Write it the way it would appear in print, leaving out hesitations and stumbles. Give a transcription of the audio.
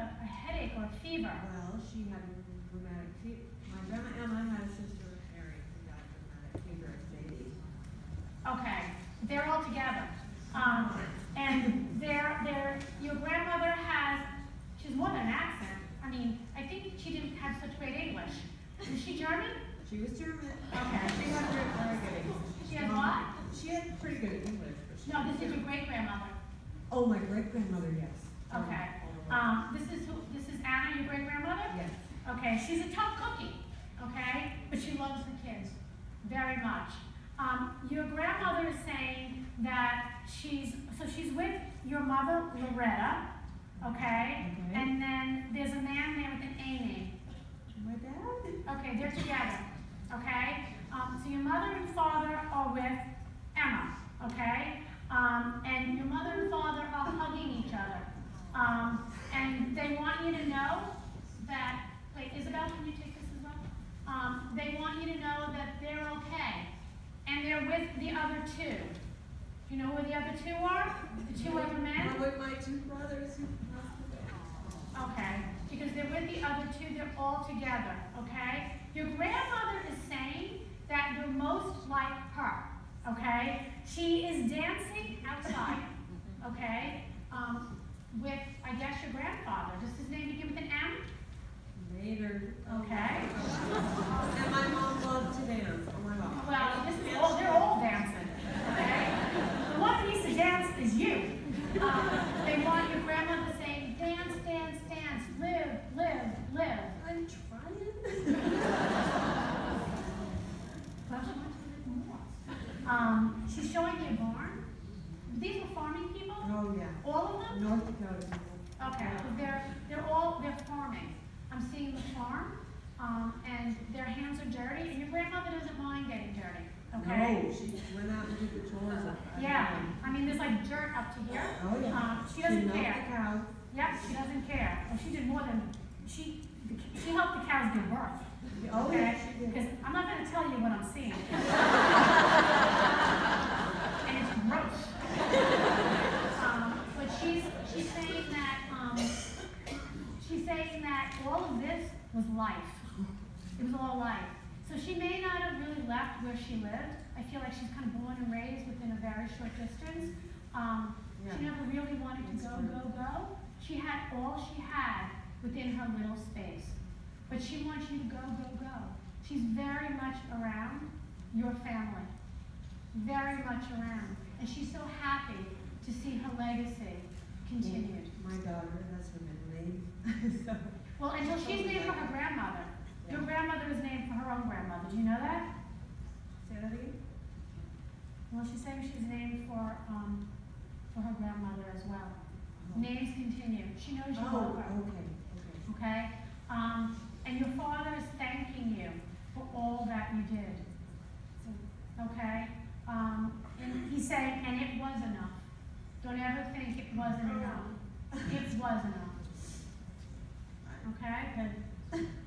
a headache or a fever? Well, she had rheumatic fever. My grandma Emma had a sister, Mary, who got rheumatic fever as a baby. Okay, they're all together. And your grandmother has, she's more than an accent. I mean, I think she didn't have such great English. Was she German? She was German. Okay. She had very good. She had what? She had pretty good English. But No, this is your great-grandmother. Oh, my great-grandmother, yes. Okay. This is Anna, your great-grandmother? Yes. Okay, she's a tough cookie, okay? But she loves the kids very much. Your grandmother is saying that she's with your mother, Loretta, okay? And then there's a man there with an A name. My dad? Okay, they're together, okay? So your mother and father are with Emma, okay? And your mother and father are hugging each other. And they want you to know that, wait, Isabel, can you take this as well? They want you to know that they're okay. And they're with the other two. Do you know where the other two are? The two other men? I'm with my two brothers who passed away. Okay, because they're with the other two, they're all together, okay? Your grandmother is saying that you're most like her, okay? She is dancing outside, okay, with, I guess, your grandfather. Does his name begin with an M? Later. Okay. And my mom loved to dance. Oh my God. Well, they're all dancing, okay? The one who needs to dance is you. They want your grandmother saying, dance, dance, dance, live, live, live. I'm trying. Well, she wants to live more. She's showing you a barn. These are farming people? Oh, yeah. All of them? North Dakota people. Okay, they're farming. I'm seeing the farm, and their hands are dirty, and your grandmother doesn't mind getting dirty, okay? No, she went out and did the chores. Yeah, I mean, there's like dirt up to here. Oh, yeah. She doesn't milked care. the cow. Yep, she doesn't care. Well, she did more than, she helped the cows give birth. Oh, Okay? yeah, she did. Because I'm not going to tell you what I'm seeing. And it's gross. But she's saying that all of this was life. It was all life. So she may not have really left where she lived. I feel like she's kind of born and raised within a very short distance. She never really wanted to go. She had all she had within her little space. But she wants you to go. She's very much around your family. Very much around. And she's so happy to see her legacy continued. My daughter has her middle name. So. Well, until she's named for her grandmother. Yeah. Your grandmother is named for her own grandmother. Do you know that? Say that again? Well, she's saying she's named for her grandmother as well. Oh. Names continue. She knows you love her. Okay? And your father is thanking you for all that you did. Okay? And he's saying, and it was enough. Don't ever think it wasn't enough. It was enough. Okay? Good.